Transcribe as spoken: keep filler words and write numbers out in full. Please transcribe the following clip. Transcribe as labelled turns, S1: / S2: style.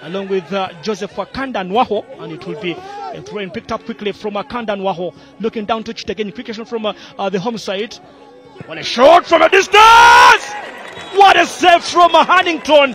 S1: along with uh, Joseph Wakanda Nwaho, and it will be a throw in picked up quickly from Wakanda Nwaho, looking down to it again. Quick action from uh, uh, the home side. What a shot from a distance! What a save from uh, Hannington!